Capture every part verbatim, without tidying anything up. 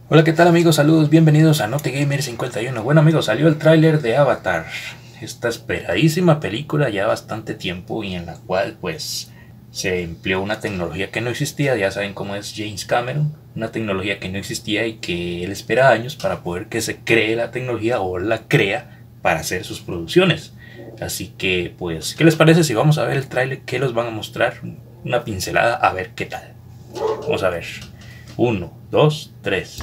Hola, ¿qué tal amigos? Saludos, bienvenidos a NoteGamer cincuenta y uno. Bueno amigos, salió el tráiler de Avatar, esta esperadísima película ya bastante tiempo y en la cual pues se empleó una tecnología que no existía. Ya saben cómo es James Cameron, una tecnología que no existía y que él espera años para poder que se cree la tecnología o la crea para hacer sus producciones. Así que pues, ¿qué les parece si vamos a ver el tráiler? ¿Qué nos van a mostrar? Una pincelada, a ver qué tal. Vamos a ver. Uno, dos, tres.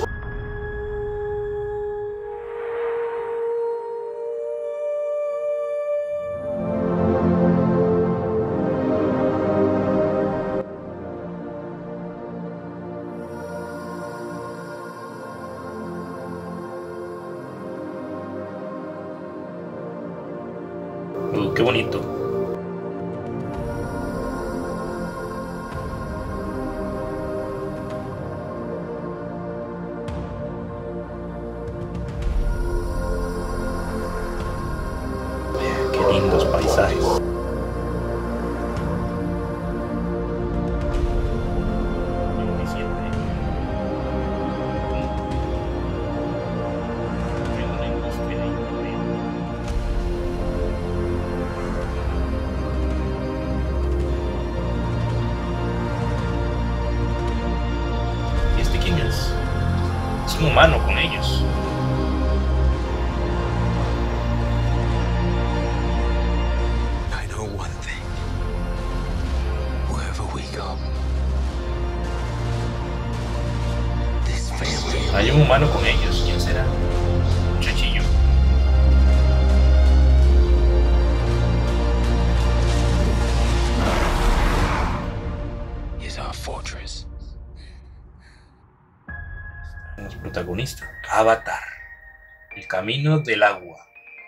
Uh, qué bonito. Qué lindos paisajes. ¿Y este quién es? Es un humano con ellos. Hay un humano con ellos. ¿Quién será? Muchachillo. Is our fortress. Los protagonistas. Avatar. El camino del agua.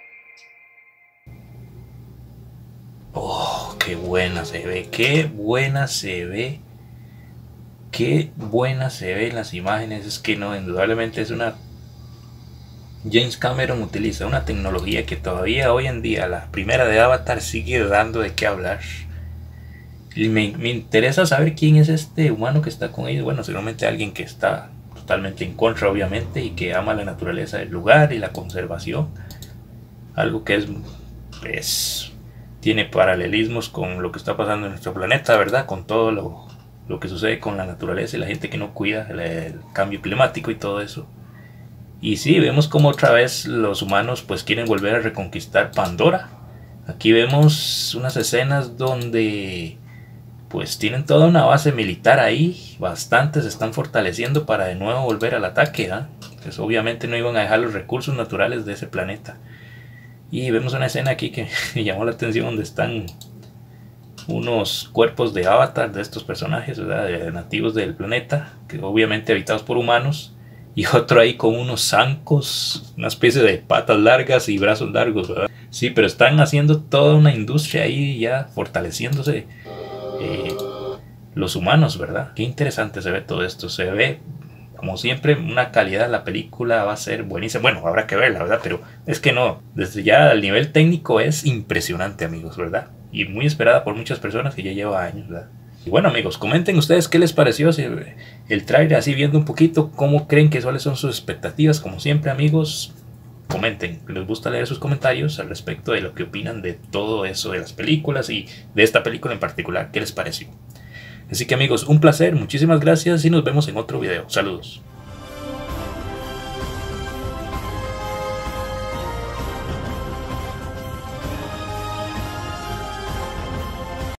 Oh, qué buena se ve. Qué buena se ve. Qué buena se ve en las imágenes. Es que no, indudablemente es una... James Cameron utiliza una tecnología que todavía hoy en día, la primera de Avatar, sigue dando de qué hablar. Y me, me interesa saber quién es este humano que está con ellos. Bueno, seguramente alguien que está totalmente en contra, obviamente, y que ama la naturaleza del lugar y la conservación. Algo que es, es tiene paralelismos con lo que está pasando en nuestro planeta, ¿verdad? Con todo lo... lo que sucede con la naturaleza y la gente que no cuida el, el cambio climático y todo eso. Y sí, vemos como otra vez los humanos pues quieren volver a reconquistar Pandora. Aquí vemos unas escenas donde pues tienen toda una base militar ahí, bastantes se están fortaleciendo para de nuevo volver al ataque, ¿eh? Pues obviamente no iban a dejar los recursos naturales de ese planeta. Y vemos una escena aquí que me llamó la atención donde están unos cuerpos de avatar de estos personajes, ¿verdad? De nativos del planeta, que obviamente habitados por humanos, y otro ahí con unos zancos, una especie de patas largas y brazos largos, ¿verdad? Sí, pero están haciendo toda una industria ahí ya fortaleciéndose eh, los humanos, ¿verdad? Qué interesante se ve todo esto. Se ve, como siempre, una calidad. La película va a ser buenísima. Bueno, habrá que verla, ¿verdad? Pero es que no, desde ya el nivel técnico es impresionante, amigos, ¿verdad? Y muy esperada por muchas personas que ya lleva años, ¿verdad? Y bueno amigos, comenten ustedes qué les pareció el trailer, así viendo un poquito cómo creen que cuáles son sus expectativas. Como siempre amigos, comenten, les gusta leer sus comentarios al respecto de lo que opinan de todo eso de las películas y de esta película en particular, qué les pareció. Así que amigos, un placer, muchísimas gracias y nos vemos en otro video. Saludos.